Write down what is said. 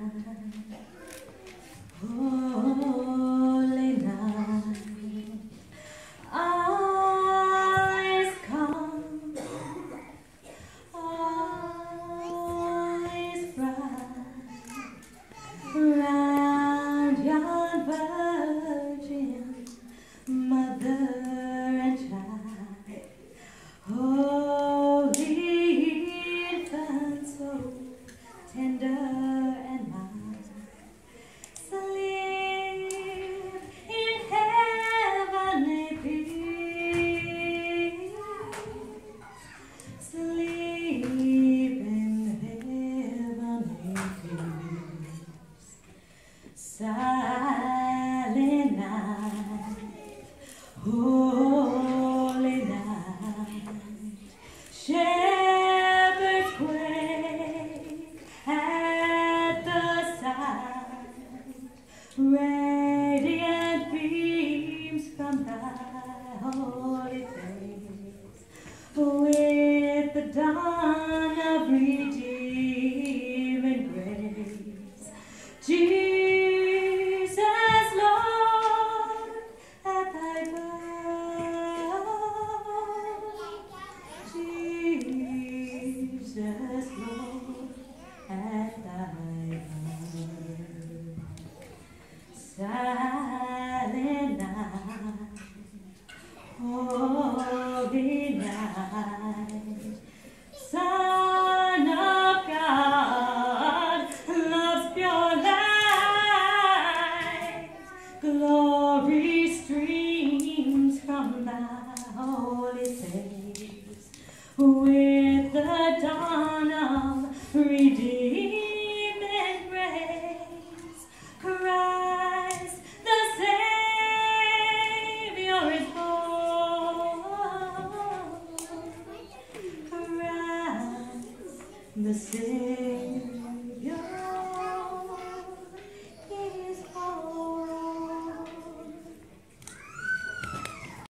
holy night. Eyes come, eyes bright, round yon virgin mother and child, holy infant, so tender and mild, sleep in heavenly peace, sleep in heavenly peace. Silent night, holy night, shepherds quake at the sight, radiant beams from thy holy face, with the dawn of redeeming grace. Jesus, Lord, at thy birth, Jesus, Lord, at thy birth. Silent night, holy night, Son of God, love's pure light, glory streams from thy holy face, with the dawn of redeeming grace. Christ the Savior is born, Christ the Savior